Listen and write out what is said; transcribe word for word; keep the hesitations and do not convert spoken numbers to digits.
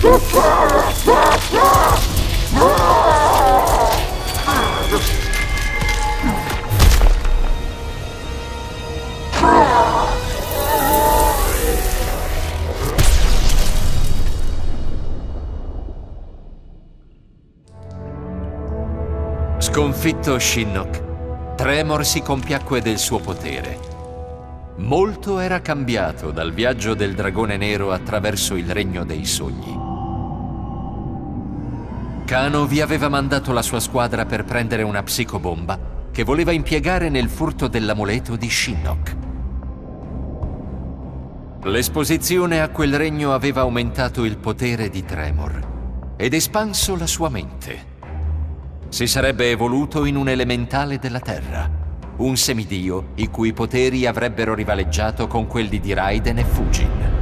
Sconfitto Shinnok, Tremor si compiacque del suo potere. Molto era cambiato dal viaggio del dragone nero attraverso il regno dei sogni. Kano vi aveva mandato la sua squadra per prendere una psicobomba che voleva impiegare nel furto dell'amuleto di Shinnok. L'esposizione a quel regno aveva aumentato il potere di Tremor ed espanso la sua mente. Si sarebbe evoluto in un elementale della Terra, un semidio i cui poteri avrebbero rivaleggiato con quelli di Raiden e Fujin.